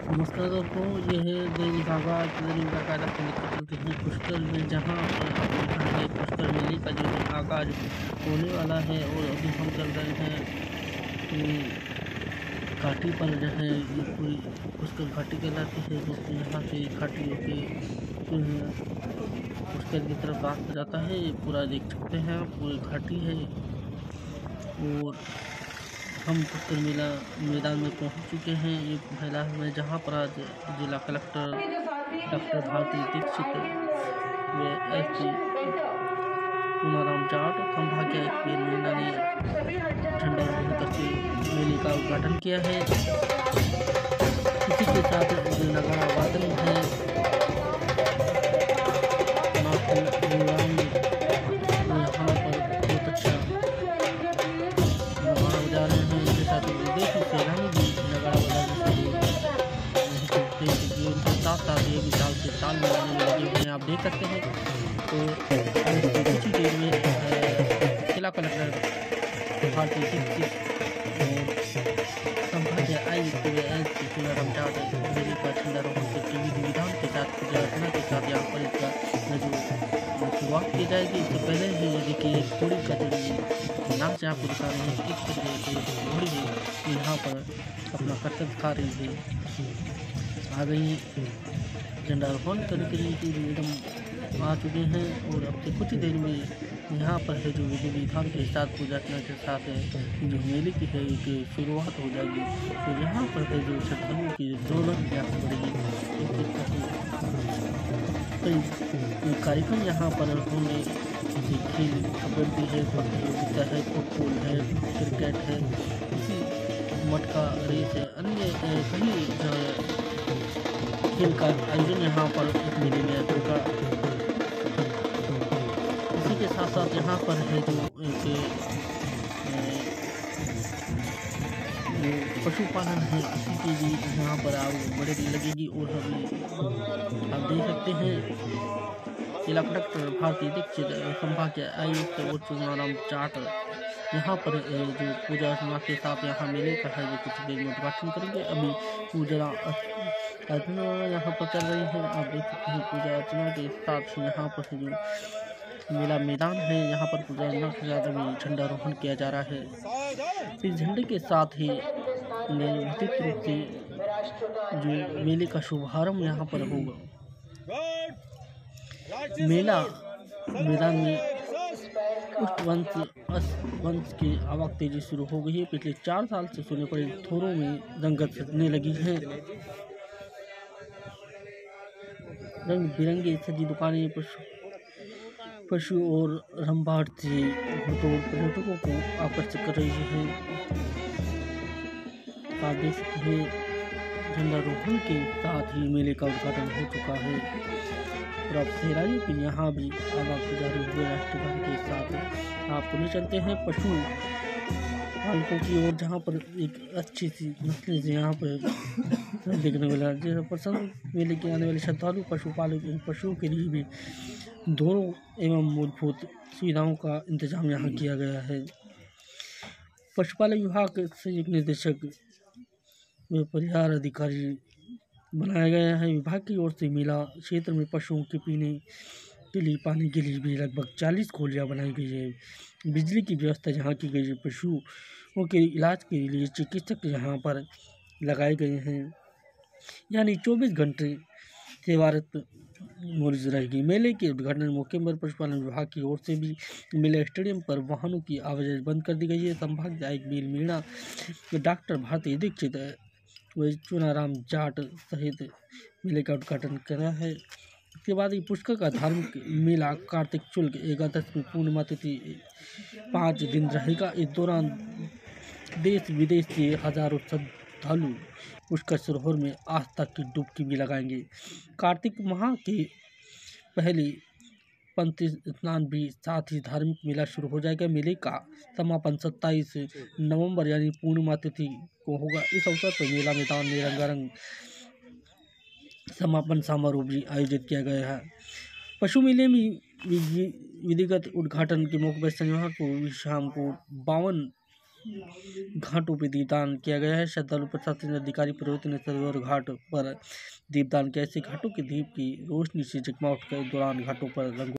नमस्कार दोस्तों, ये है दैनिक आगाज़ आपको लेकर चलते हैं पुष्कर में, जहाँ पर आपको दिखा है पुष्कर मेले का जो है आगाज़ होने वाला है। और अभी हम चल रहे हैं घाटी पर, जो है ये पूरी पुष्कर घाटी कहलाती है दोस्तों। यहाँ से घाटी होके जो है पुष्कर की तरफ रास्ता जाता है। ये पूरा देख सकते हैं, पूरी घाटी है। और हम पुष्कर मेला मैदान में पहुंच चुके हैं। ये मेला में जहां पर आज जिला कलेक्टर डॉक्टर भारती दीक्षित व एसपी पूनाराम जाट, संभागीय एसपी मीना ने झंडारोहण करके मेले का उद्घाटन किया है। इसी के साथ नगाड़ा वादन है, यहाँ पर बहुत अच्छा नगाड़ा बजा रहे हैं। इसके साथ विदेशी सैलानी भी नगाड़ा बजाने से उनके साथ साथ ये भी ताल से ताल मिलाने में लगे हुए हैं, आप देख सकते हैं। तो कुछ ही देर में जिला कलेक्टर भारती दीक्षित संभागीय आयुक्त पूनाराम जाट मेले का झंडारोहण करके विधि विधान के साथ पूजा अर्चना के साथ यहाँ पर इसका जो शुरुआत की जाएगी। इससे पहले ही देखिए घोड़ी का जो नाच आपको दिखा रहे हैं, किस तरीके से घोड़ी है यहाँ पर अपना कर्तव्य दिखा रही है। आ गई झंडारोहण करने के लिए एकदम आ चुके हैं। और अब से कुछ ही देर में यहाँ पर है जो विधि विधान के साथ पूजा अर्चना के साथ जो मेले की है कि शुरुआत हो जाएगी। तो यहाँ पर है जो श्रद्धालुओं की रौनक यहाँ बढ़ेगी। कई कार्यक्रम यहाँ पर होंगे, जैसे खेल कबड्डी है, प्रतियोगिता है, फुटबॉल है, क्रिकेट है, इसी मटका रेस है, अन्य कई जो खेल का आयोजन यहाँ पर इस मेले में होगा। इसी के साथ साथ यहाँ पर है जो पशुपालन है, इसी की भी यहाँ पर आग बड़े लगेगी। और अभी आप देख सकते हैं जिला कलेक्टर भारती दीक्षित, संभागीय आयुक्त और पूनाराम जाट यहाँ पर जो पूजा अर्चना के साथ यहाँ मेले का है जो कुछ देर में उद्घाटन करेंगे। अभी पूजा अर्चना यहाँ पर चल रही है, आप देख सकते हैं। पूजा अर्चना के साथ यहाँ पर जो मेला मैदान है, यहाँ पर पूजा अर्चना के साथ अभी झंडारोहण किया जा रहा है। इस झंडे के साथ ही निश्चित रूप से जो मेले का शुभारंभ यहाँ पर होगा। मेला मैदान में वंश की आवक तेजी शुरू हो गई है। पिछले 4 साल से सुने पड़े थोरों में रंगत सजने लगी है। रंग बिरंगे सजी दुकानें पशु और रंभाट से पर्यटकों को आकर्षित कर रही है। आप देख सकते हैं झंडारोहण के साथ ही मेले का उद्घाटन हो चुका है। और अब सैलानियों के यहाँ भी आवागमन जारी हुए राष्ट्रगान के साथ आपको ले चलते हैं पशु पालकों की ओर, जहाँ पर एक अच्छी सी नस्ल से यहाँ पर देखने मिला। जैसे पसंद मेले के आने वाले श्रद्धालु पशुओं के लिए भी दोनों एवं मूलभूत सुविधाओं का इंतजाम यहाँ किया गया है। पशुपालन विभाग के संयुक्त निदेशक व परिहार अधिकारी बनाया गया है। विभाग की ओर से मेला क्षेत्र में पशुओं के पीने के लिए पानी के लिए भी लगभग 40 खोलियाँ बनाई गई है। बिजली की व्यवस्था यहाँ की गई है। पशुओं के इलाज के लिए चिकित्सक यहाँ पर लगाए गए हैं, यानी 24 घंटे सेवारत मौजूद रहेगी। मेले के उद्घाटन मौके पर पशुपालन विभाग की ओर से भी मेला स्टेडियम पर वाहनों की आवाजाही बंद कर दी गई है। संभागीय आयुक्त मीना डॉक्टर भारती दीक्षित व पूनाराम जाट सहित मेले का उद्घाटन करा है। इसके बाद ही पुष्कर का धार्मिक मेला कार्तिक शुक्ल एकादश में पूर्णिमा तिथि 5 दिन रहेगा। इस दौरान देश विदेश से हजारों श्रद्धालु पुष्कर सरोवर में आस्था की डुबकी भी लगाएंगे। कार्तिक माह के पहले पंथी स्नान भी साथ ही धार्मिक मेला शुरू हो जाएगा। मेले का समापन 27 नवंबर यानी पूर्णिमा तिथि को होगा। इस अवसर पर मेला मैदान में रंगारंग समापन समारोह भी आयोजित किया गया है। पशु मेले में विधिगत उद्घाटन के मौके पर शनिवार को शाम को 52 घाटों पर दीपदान किया गया है। श्रद्धालु प्रशासन अधिकारी पुरोहित ने सरोवर घाट पर दीपदान किया। ऐसे घाटों के दीप की रोशनी से जगमगाहट के दौरान घाटों पर रंगों